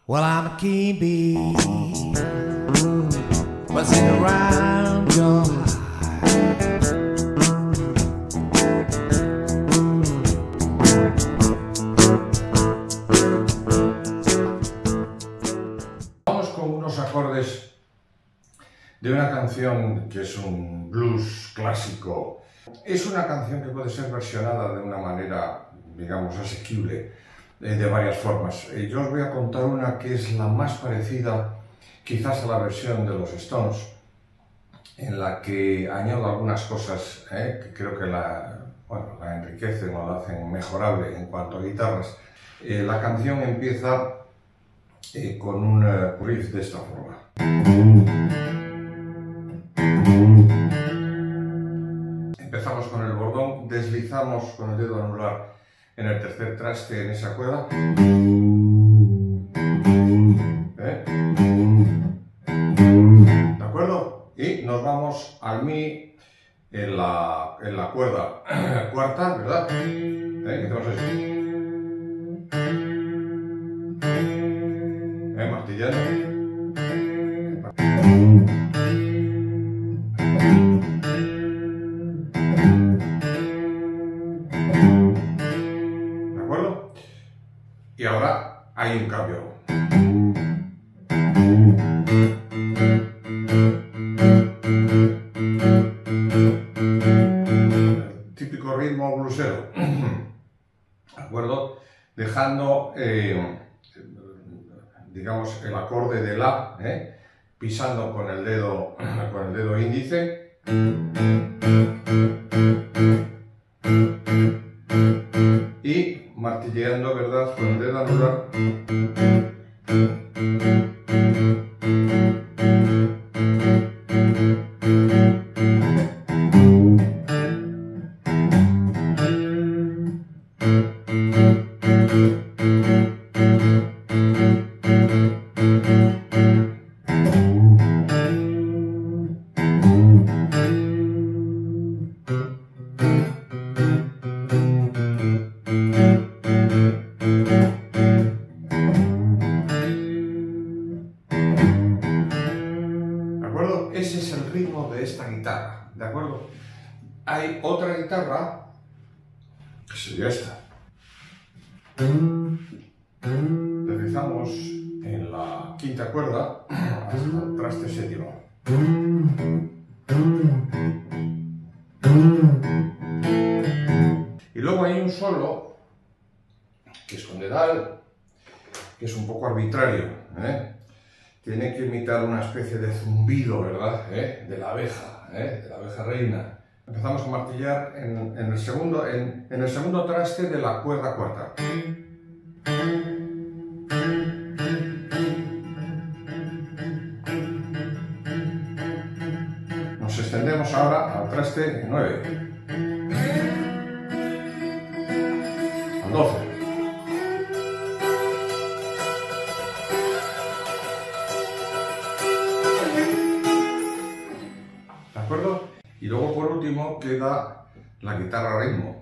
Well, I'm a king bee, buzzing around your hive. Vamos con unos acordes de una canción que es un blues clásico. Es una canción que puede ser versionada de una manera, digamos, asequible, de varias formas. Yo os voy a contar una que es la más parecida quizás a la versión de los Stones, en la que añado algunas cosas que creo que la enriquecen o la hacen mejorable en cuanto a guitarras. La canción empieza con un riff de esta forma. Empezamos con el bordón, deslizamos con el dedo anular en el tercer traste en esa cuerda. ¿De acuerdo? Y nos vamos al mi en la cuerda cuarta, ¿verdad? Que tenemos así. Martillando. ¿De acuerdo? Y ahora hay un cambio. El típico ritmo bluesero. ¿De acuerdo? Dejando digamos el acorde de la, pisando con el dedo índice y martilleando, ¿verdad?, con el dedo anular. Ese es el ritmo de esta guitarra, ¿de acuerdo? Hay otra guitarra, que sería esta. Deslizamos en la quinta cuerda hasta el traste séptimo. Y luego hay un solo, que es con dedal, que es un poco arbitrario, Tiene que imitar una especie de zumbido, ¿verdad? De la abeja reina. Empezamos a martillar en el segundo traste de la cuerda cuarta. Nos extendemos ahora al traste 9. Al 12. ¿De acuerdo? Y luego por último queda la guitarra ritmo.